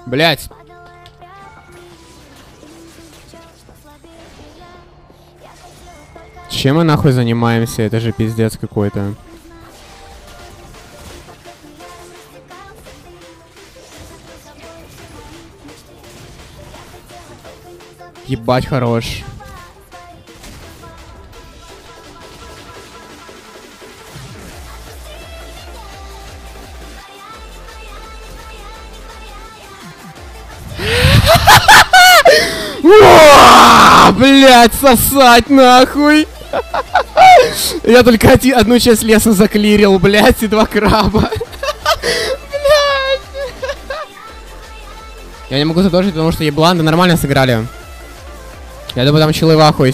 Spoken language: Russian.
Блять. Чем мы нахуй занимаемся? Это же пиздец какой-то. Ебать хорош. Блять, сосать нахуй. Я только одну часть леса заклирил, блять, и 2 краба. Блять. Я не могу задолжить, потому что ебланды нормально сыграли. Я думаю, там челы в ахуе